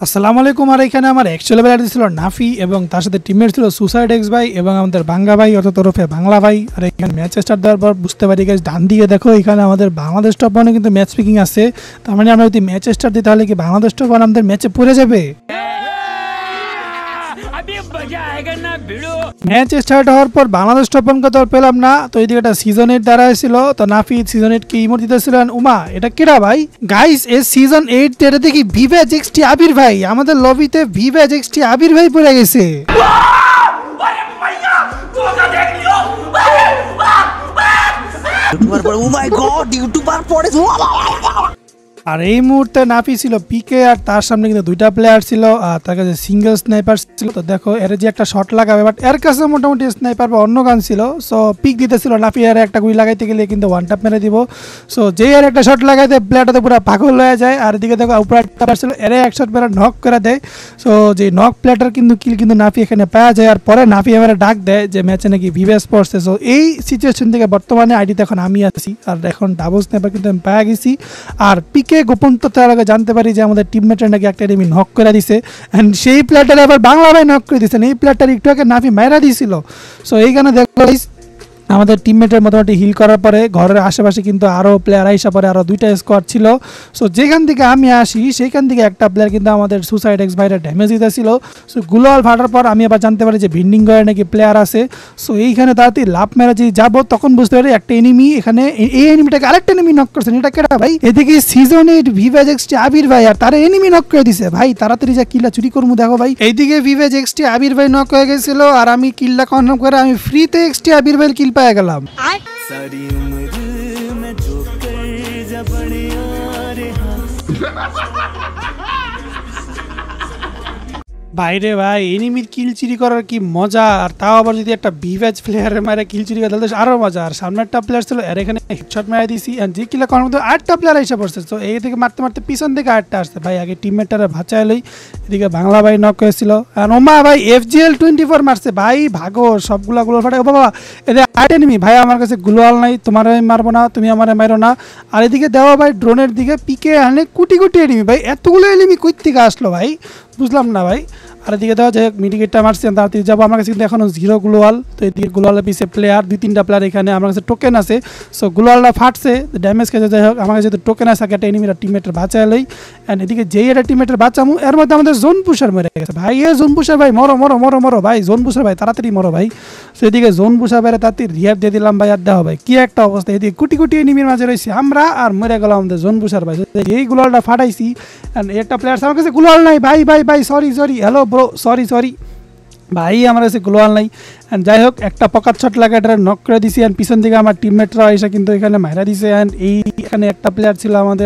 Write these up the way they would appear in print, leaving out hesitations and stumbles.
আসসালামু আলাইকুম। আর এখানে আমার অ্যাকচুয়ালি প্লেয়ার ছিল নাফি এবং তার সাথে টিমমেট ছিল সুসাইড এক্স ভাই এবং আমাদের বাংলা ভাই অর্থাৎ তরফে বাংলা ভাই। আর এখানে ম্যাচ স্টার্ট দেওয়ার পর বুঝতে পারি গাইস, ডান দিকে দেখো এখানে আমাদের বাংলাদেশ টপ ওয়ানে কিন্তু ম্যাচ পিকিং আছে। তার মানে আমরা যদি ম্যাচ স্টার্ট দিই তাহলে কি বাংলাদেশ টপ ওয়ান আমাদের ম্যাচে পড়ে যাবে। ম্যাচ স্টার্ট হওয়ার পর বাংলাদেশ টপ ওয়ানকে তো আর পেলাম না, তো এইদিকে একটা সিজন 8 দাঁড়ায় ছিল। তো নাফি সিজন 8 কে ইমোট দিতেছিলেন। উমা এটা কেডা ভাই? গাইস এই সিজন 8 এটা দেখি ভিভেজ এক্সটি আবির ভাই, আমাদের লবিতে ভিভেজ এক্সটি আবির ভাই পড়ে গেছে। আর এই মুহূর্তে নাফি ছিল পিকে আর তার সামনে কিন্তু দুইটা প্লেয়ার ছিল আর তার কাছে সিঙ্গেল স্নাইপার ছিল। তো দেখো এর যে একটা শট লাগাবে, বাট এর কাছে মোটামুটি স্নাইপার বা অন্য গান ছিল। সো পিক দিতেছিল নাফি, আর একটা গুলি লাগাইতে গেলে কিন্তু ওয়ান টাপ মেরে দিব। সো যে আর একটা শট লাগাইতে প্লেয়ারটাতে পুরো পাগল হয়ে যায়। আর এদিকে দেখো উপরে একটা ছিল, এর এক শট মেরে নক করে দেয়। সো যে নক প্লেয়ারটার কিন্তু কিল কিন্তু নাফি এখানে পাওয়া যায়। আর পরে নাফি আমার ডাক দেয় যে ম্যাচে নাকি ভিভেস পড়ছে। সো এই সিচুয়েশন থেকে বর্তমানে আইডিতে এখন আমি আছি আর এখন ডাবল স্নাইপার কিন্তু আমি পাওয়া গেছি। আর পিক গোপন তথ্যের আগে জানতে পারি যে আমাদের টিমমেটের নাকি একটা এনিমি নক করে দিছে, এন্ড সেই প্লেয়ারটার আবার বাংলা ভাই নক করে দিয়েছেন। এই প্লেয়ারটার একটু আগে নাফি মাইরা দিয়েছিল। সো এইখানে দেখো আমাদের টিমমেটের মোটামুটি হিল করার পরে ঘরের আশেপাশে কিন্তু আরও প্লেয়ার আইসা পরে আরও দুইটা স্কোয়াড ছিল। সো যেখান থেকে আমি আসি সেইখান থেকে একটা প্লেয়ার কিন্তু আমাদের সুসাইড এক্স ভাইরা ড্যামেজ দিতেছিল। সো গুলোয়াল ফাটার পর আমি আবার জানতে পারি যে ভিন্ডিং করে নাকি প্লেয়ার আছে। সো এইখানে তাড়াতাড়ি লাভ মেরা যে যাবো তখন বুঝতে পারি একটা এনিমি এখানে, এই এনিমিটাকে আরেকটা এনিমি নক করছেন। এটা কেটা ভাই? এদিকে সিজন 8 ভিভেজ এক্সটি আবির ভাই আর তারা এনিমি নক করে দিছে। ভাই তাড়াতাড়ি যা কিল্লা চুরি করবো দেখো ভাই। এইদিকে ভিভেজ এক্সটি আবির ভাই নক হয়ে গেছিল আর আমি কিল্লা কনফার্ম করে আমি ফ্রিতে এক্সটি আবির ভাইয়ের কিল পেয়ে গেলাম। सारी उम्र में जो कर जब বাইরে ভাই এনিমির কিল চুরি করার কি মজা, আর তাও আবার যদি একটা ভিভেজ প্লেয়ারের মারে কিল চুরি করে তাহলে আরো মজা। আর সামনে একটা প্লেয়ার ছিল এর এখানে হেডশট মেরে দিয়েছি, যে কিলা করার মধ্যে আটটা প্লেয়ার এসে পড়ছে। তো এই থেকে মারতে মারতে পিছন থেকে আটটা আসছে। ভাই আগে টিমমেটটারে ভাঁচাই লই। এদিকে বাংলা ভাই নক হয়েছিল আর ওমা ভাই FGL 24 মারছে। ভাই ভাগো সবগুলা গুলো ফাটে। ও বাবা এদের আট এনিমি। ভাই আমার কাছে গ্লোয়াল নাই, তোমার আমি মারবো না, তুমি আমার মারো না। আর এদিকে দেওয়া ভাই ড্রোনের দিকে পিকে আনে কুটি কুটি এনিমি। ভাই এতগুলো এনিমি কই থেকে আসলো ভাই, বুঝলাম না ভাই। আর এদিকে দেওয়া যায় মিডিকেটটা মারছি, তাড়াতাড়ি যাবো। আমার কাছে কিন্তু এখনো 0 গ্লোয়াল। তো এদিকে গ্লোয়ালের পিছিয়ে প্লেয়ার 2-3টা প্লেয়ার এখানে, আমার কাছে টোকেন আছে। সো গ্লোয়ালটা ফাটছে, ড্যামেজ খেয়েছে। যাই হোক আমার কাছে যেহেতু টোকেন আছে একটা এনিমিটা টিমমেটের বাঁচায় লই। অ্যান্ড এদিকে যেই একটা টিমমেটের বাঁচামু এর মধ্যে আমাদের জোন পুষার মেরে গেছে। ভাই এ জোন পুষার ভাই মরো মরো মরো মরো ভাই, জোন পুষার ভাই তাড়াতাড়ি মরো ভাই। সো এদিকে জোন পুষার বাইরে তাড়াতাড়ি রিয়ার দিয়ে দিলাম ভাই। আর দেওয়া ভাই কি একটা অবস্থা, এদিকে কুটি কুটি এনিমির মাঝে রয়েছি আমরা আর মরে গেলাম আমাদের জোন পুষার ভাই। এই গ্লোয়ালটা ফাটাইছি অ্যান্ড একটা প্লেয়ার আমার কাছে গ্লোয়াল নাই। ভাই ভাই ভাই sorry sorry, hello bro, sorry sorry ভাই আমার কাছে গ্লোয়াল নাই। অ্যান্ড যাই হোক একটা পকার শট লাগা এটা নক করে দিছি। অ্যান্ড পিছন দিকে আমার টিমমেটরা এসে কিন্তু এখানে মাইরা দিছে। অ্যান্ড এখানে একটা প্লেয়ার ছিল আমাদের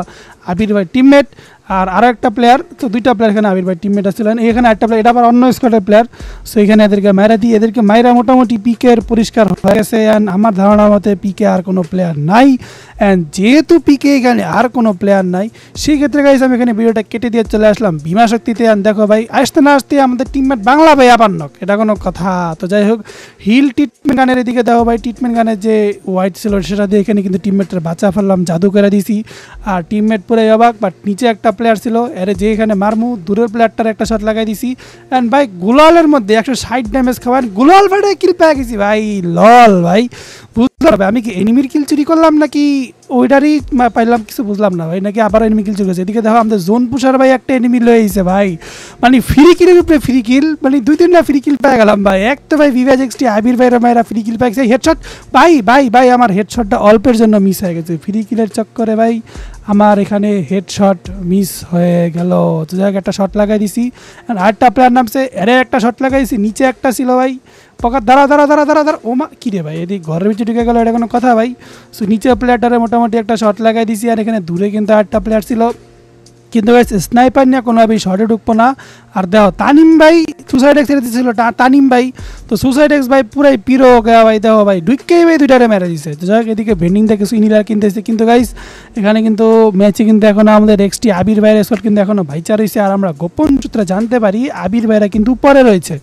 আবির ভাই টিমমেট, আর আরও একটা প্লেয়ার। তো দুইটা প্লেয়ার এখানে আবির ভাই টিমমেট ছিলেন। এখানে একটা প্লেয়ার, এটা আবার অন্য স্কোয়াডের প্লেয়ার। সো এখানে এদেরকে মাইরা দিই, এদেরকে মাইরা মোটামুটি পিকের পরিষ্কার হয়ে গেছে। অ্যান্ড আমার ধারণা মতে পিকে আর কোনো প্লেয়ার নাই। অ্যান্ড যেহেতু পিকে এখানে আর কোনো প্লেয়ার নাই সেই ক্ষেত্রে গাইস আমি এখানে ভিডিওটা কেটে দিয়ে চলে আসলাম ভীমা শক্তিতে। অ্যান্ড দেখো ভাই আসতে না আসতে আমাদের টিমমেট বাংলা ভাই আবার নক, এটা কোনো কথা? তো যাই হোক হিল ট্রিটমেন্ট গানের এদিকে দেখো ভাই, ট্রিটমেন্ট গানের যে হোয়াইট ছিল সেটা দিয়ে এখানে কিন্তু টিমমেটের বাঁচা ফেললাম, জাদু করে দিছি। আর টিমমেট পুরো অবাক, বাট নিচে একটা প্লেয়ার ছিল এর যে এখানে মারমু দূরের প্লেয়ারটার একটা শট লাগাই দিছি। অ্যান্ড ভাই গুলালের মধ্যে 160 ড্যামেজ খাওয়ান, গুলাল ভাই কিল পেয়ে গেছি ভাই। লল ভাই বুঝতে পারবে আমি কি এনিমির কিল চুরি করলাম নাকি ওইটারই পাইলাম, কিছু বুঝলাম না ভাই। নাকি আবার এনিমি কিল চুরি হয়েছে। এদিকে দেখো আমাদের জোন পুষার ভাই একটা এনিমি লয়েছে ভাই, মানে ফ্রি কিলের উপরে ফ্রি কিল, মানে 2-3টা ফ্রি কিল পেয়ে গেলাম ভাই। এক তো ভাই ভিভেজ এক্সটি আবির ভাইরা মায়েরা ফ্রি কিল পেয়ে গেছে। হেডশট ভাই ভাই ভাই আমার হেডশটটা অল্পের জন্য মিস হয়ে গেছে ফ্রি কিলের চক্করে ভাই, আমার এখানে হেডশট মিস হয়ে গেল। তো যাই একটা শট লাগাই দিছি। আরেকটা প্লেয়ার নামছে এরে একটা শট লাগাইছি, নিচে একটা ছিল ভাই পকার দাঁড়া দাঁড়া দাঁড়া দাঁড়া দাঁড়া। ও মা কী রে ভাই এদিকে ঘরের ভিতরে ঢুকে গেলো, এটা কোনো কথা ভাই? সো নিচে প্লেয়ারটারে মোটামুটি একটা শট লাগাই দিছি। আর এখানে দূরে কিন্তু আরেকটা প্লেয়ার ছিল, কিন্তু স্নাইপার নিয়ে কোনোভাবে শর্টে ঢুকবো না। আর দেখো তানিম ভাই সুসাইড এক্স ছিল তানিম ভাই। তো সুসাইড এক্স ভাই পুরাই পিরো গা ভাই, দেখো ভাই ঢুকেই ভাই দুইটারে মেরে দিছে। তো যাই হোক এদিকে ভেন্ডিং থেকে ইনিলার কিনতেছে। কিন্তু গাইস এখানে কিন্তু ম্যাচে কিন্তু এখনও আমাদের এক্সটি আবির ভাইয়ের স্কোয়াড কিন্তু এখনও ভাইচার রয়েছে। আর আমরা গোপন সূত্রে জানতে পারি আবির ভাইরা কিন্তু উপরে রয়েছে।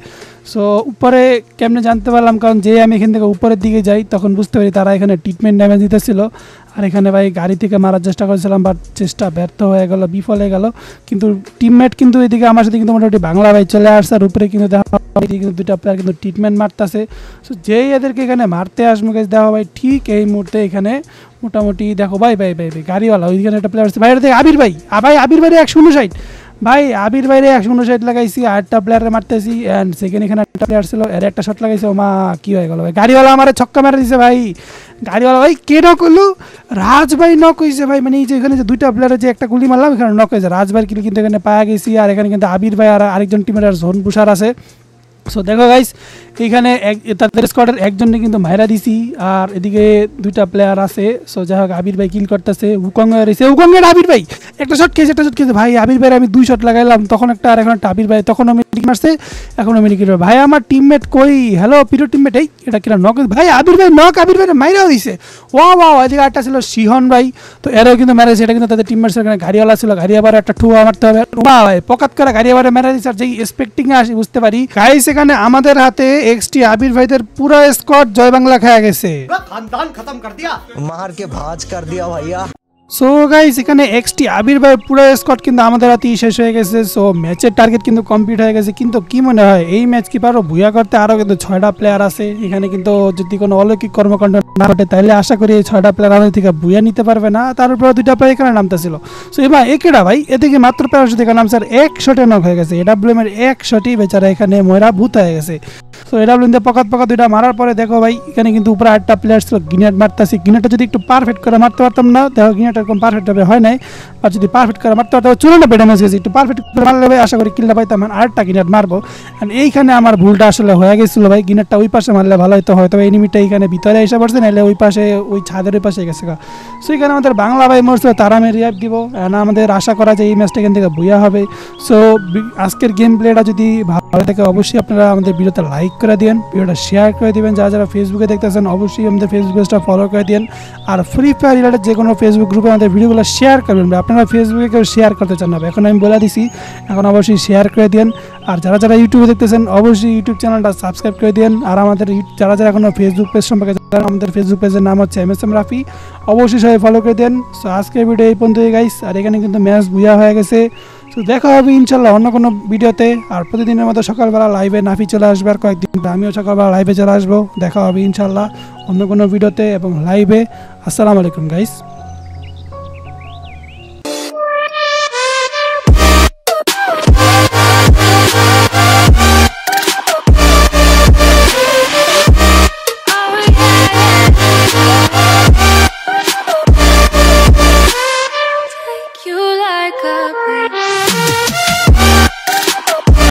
সো উপরে কেমনে জানতে পারলাম, কারণ যে আমি এখান থেকে উপরের দিকে যাই তখন বুঝতে পারি তারা এখানে ট্রিটমেন্ট ড্যামেজ দিতেছিল। আর এখানে ভাই গাড়ি থেকে মারার চেষ্টা করেছিলাম, বাট চেষ্টা ব্যর্থ হয়ে গেল, বিফল হয়ে গেল। কিন্তু টিমমেট কিন্তু এদিকে আমার সাথে কিন্তু মোটামুটি বাংলা ভাই চলে আসছে। আর উপরে কিন্তু দেখা কিন্তু দুইটা প্লেয়ার কিন্তু ট্রিটমেন্ট মারতেছে। সো যেই এদেরকে এখানে মারতে আসবো দেখো ভাই, ঠিক এই মুহূর্তে এখানে মোটামুটি দেখো ভাই ভাই ভাই ভাই গাড়িওয়ালা ওইখানে একটা প্লেয়ার আছে ভাই, এটা আবির ভাই। ভাই আবির ভাই 159 ভাই, আবির বাইরে 159 লাগাইছি, আটটা প্লেয়ারে মারতেছি। অ্যান্ড সেকেন্ড এখানে একটা প্লেয়ার ছিল, এর একটা শট লাগাইছে, ও মা কি হয়ে গেল ভাই, গাড়িওয়ালা আমার ছক্কা মেরে দিছে ভাই। গাড়িওয়ালা ভাই কে নক করলো, রাজ ভাই নক হয়েছে ভাই। মানে এই যে এখানে যে দুইটা প্লেয়ারে যে একটা গুলি মারলাম এখানে নক হয়েছে, রাজ ভাইয়ের কিল কিন্তু এখানে পাওয়া গেছি। আর এখানে কিন্তু আবির ভাই আর আরেকজন টিমের আর জোন পুষার আছে। সো দেখো গাইস, এখানে তাদের স্কোয়াডের একজনকে কিন্তু মাইরা দিছি, আর এদিকে দুইটা প্লেয়ার আছে। সো যাই হোক, আবির ভাই কিল করতেছে, উকং রয়েছে, উকংয়ের আবির ভাই একটা শট খেয়েছে ভাই। আবির ভাই আমি 2 শট লাগাইলাম তখন একটা, আর এখন একটা আবির ভাই তখনও মিনিট মারছে, এখনও মিনিট ভাই। আমার টিমমেট কই, হ্যালো প্রিয় টিমমেট, এই এটা কিনা নক ভাই, আবির ভাই নক, আবির ভাই মাইরাও দিছে। ওয়া এদিকে একটা ছিল সিহন ভাই, তো এরাও কিন্তু মেরেছে। এটা কিন্তু তাদের টিমমেটস এখানে গাড়িওয়ালা ছিল, গাড়ি আবার একটা ঠুয়া মারতে হবে। ভাই পকাত করে গাড়ি আবার মেরে দিচ্ছে, আর যেই এক্সপেক্টিং আসি বুঝতে পারি গাইস এখানে আমাদের হাতে এক্সটি আবির ভাইদের পুরো স্কোয়াড জয় বাংলা খেয়ে গেছে, खानदान खत्म कर दिया, मार के भाज कर दिया भैया। সো গাইস এখানে এক্সটি আবির ভাই পুরো স্কোয়াড কিন্তু আমাদের হাতেই শেষ হয়ে গেছে। সো ম্যাচের টার্গেট কিন্তু কমপ্লিট হয়ে গেছে। কিন্তু কি মনে হয় এই ম্যাচ কি পারো ভুয়া করতে? আরও কিন্তু 6টা প্লেয়ার আছে এখানে, কিন্তু যদি কোনো অলৌকিক কর্মকাণ্ড না ঘটে তাহলে আশা করি এই 6টা প্লেয়ার আমাদের থেকে ভুয়া নিতে পারবে না। তার উপরে 2টা প্লেয়ার এখানে নামতেছিল। সো এবার একেটা ভাই এদিকে মাত্র প্লেয়ার যদি এখানে নামছে, আর 1 শটে নক হয়ে গেছে। এডাব্লিউএম এর 1 শটই বেচারা এখানে ময়রা ভূত হয়ে গেছে। সো এডাব্লিউএম দিয়ে পকাত 2টা মারার পরে দেখো ভাই এখানে কিন্তু উপরে 8টা প্লেয়ার ছিল, গিনেট মারতেছি। গিনেটটা যদি একটু পারফেক্ট করে মারতে পারতাম না, দেখো গিনেট এরকম পারফেক্ট হবে হয় নাই। আর যদি পারফেক্ট করে মারতে পারতাম 94 ড্যামেজ গেছে, একটু পারফেক্ট করে মারলে ভাই আশা করি কিলটা পাইতাম। আরেকটা গিনেট মারবো, আর এইখানে আমার ভুলটা আসলে হয়ে গেছিল ভাই। গিনেটটা ওই পাশে মারলে ভালো হয়তো এনিমিটা এইখানে ভিতরে এসে পড়ছে, নাহলে ওই পাশে ওই ছাদের ওই পাশে গেছে। সো এখানে আমাদের বাংলা ভাই মরছিল, তারা আমি রিয়াপ দিব। আমাদের আশা করা যায় এই ম্যাচটা এখান থেকে বুয়া হবে। সো আজকের গেম প্লেটা যদি ভালো থাকে অবশ্যই আপনারা আমাদের ভিডিওতে লাইক করে দিন, ভিডিওটা শেয়ার করে দিবেন। যারা ফেসবুকে দেখতেছেন অবশ্যই আমাদের ফেসবুক পেজটা ফলো করে দিন। আর ফ্রি ফায়ার রিলেটেড যে কোনো ফেসবুক গ্রুপে আমাদের ভিডিওগুলো শেয়ার করবেন। আপনারা ফেসবুকে কেউ শেয়ার করতে চান না, এখন আমি বলে দিছি, এখন অবশ্যই শেয়ার করে দিন। আর যারা ইউটিউবে দেখতেছেন অবশ্যই ইউটিউব চ্যানেলটা সাবস্ক্রাইব করে দিন। আর আমাদের যারা এখনো ফেসবুক পেজ সম্পর্কে জানেন, আমাদের ফেসবুক পেজের নাম হচ্ছে MSM রাফি, অবশ্যই সবাই ফলো করে দেন। সো আজকের ভিডিও এই পর্যন্তই গাইস, আর এখানে কিন্তু ম্যাচ বুয়া হয়ে গেছে। তো দেখা হবে ইনশাল্লাহ অন্য কোনো ভিডিওতে। আর প্রতিদিনের মতো সকালবেলা লাইভে নাফি চলে আসবে, আর কয়েকদিন আমিও সকালবেলা লাইভে চলে আসবো। দেখা হবে ইনশাল্লাহ অন্য কোনো ভিডিওতে এবং লাইভে। আসসালামু আলাইকুম গাইস।